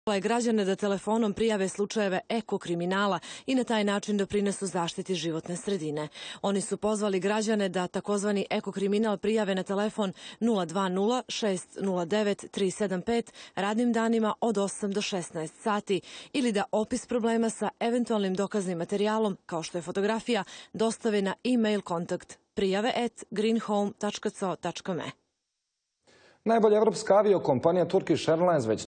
je građane da telefonom prijave slučajeve ekokriminala i na taj način doprinesu zaštiti životne sredine. Oni su pozvali građane da takozvani ekokriminal prijave na telefon 020-609-375 radnim danima od 8 do 16 sati ili da opis problema sa eventualnim dokaznim materijalom, kao što je fotografija, dostave na e-mail kontakt prijave@greenhome.co.me. Najbolja evropska aviokompanija Turkish Airlines već